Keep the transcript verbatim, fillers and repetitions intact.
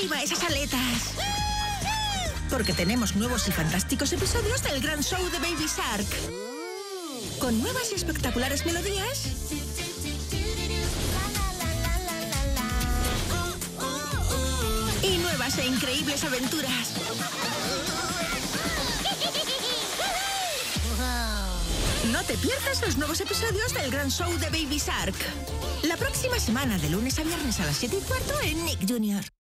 ¡Arriba esas aletas! Porque tenemos nuevos y fantásticos episodios del gran show de Baby Shark. Con nuevas y espectaculares melodías. Y nuevas e increíbles aventuras. No te pierdas los nuevos episodios del gran show de Baby Shark. La próxima semana, de lunes a viernes a las siete y cuarto en Nick Junior